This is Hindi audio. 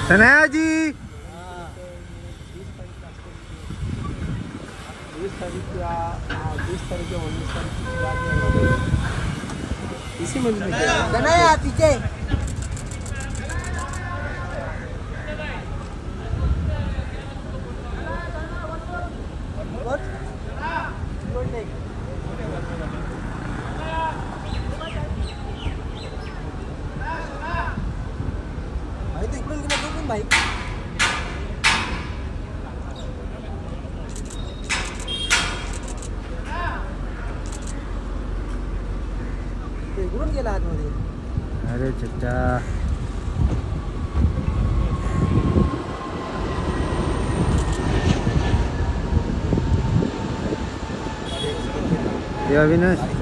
तनया जी 20 तारीख या 20 तारीख या 19 तारीख की बात है इसी में तनया पीछे भाई इकडून गेला आतमध्ये अरे चचा ये अविनाश